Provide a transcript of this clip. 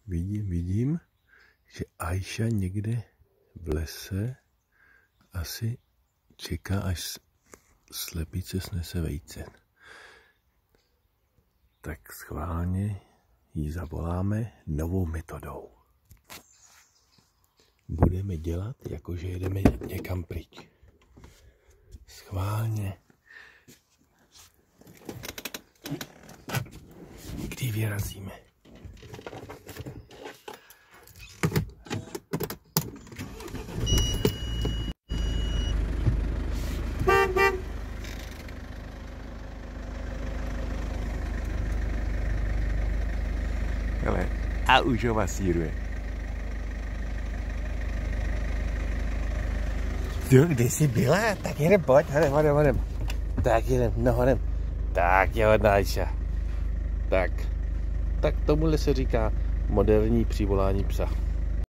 vidím, že Ajša někde v lese asi čeká, až slepice snese vejce. Tak schválně ji zavoláme novou metodou. Budeme dělat, jakože jedeme někam pryč. Schválně. Kdy vyrazíme? Hele, a už ho masíruje. Jo, kde jsi byla? Tak jedem, pojď, hodem. Tak jedem, no hodem. Tak je hodná Ajša. Tak tomuhle se říká moderní přivolání psa.